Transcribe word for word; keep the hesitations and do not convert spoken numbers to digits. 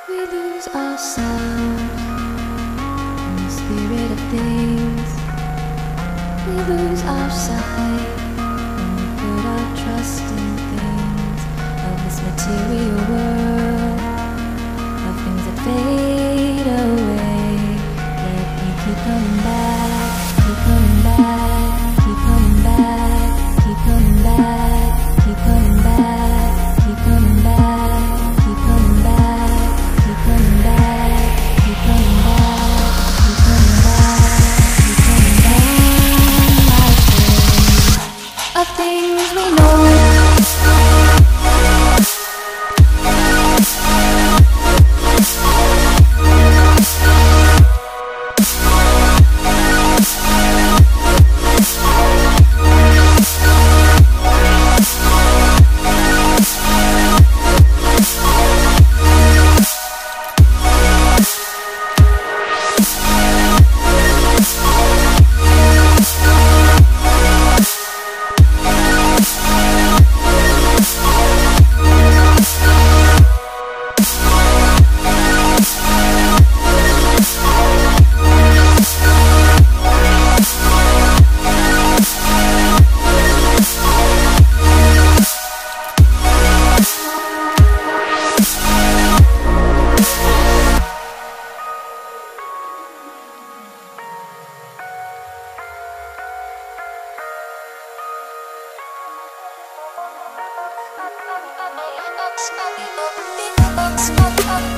We lose ourselves in the spirit of things. We lose our sight when we put our trust in things of this material world, of things that fade away. Let me keep coming back, keep coming back, keep coming back, keep coming back, keep coming back, keep coming back, keep coming back. Keep coming back, keep coming back, keep coming back, keep coming back. Of things we know. Smoke, smoke, smoke, smoke, smoke.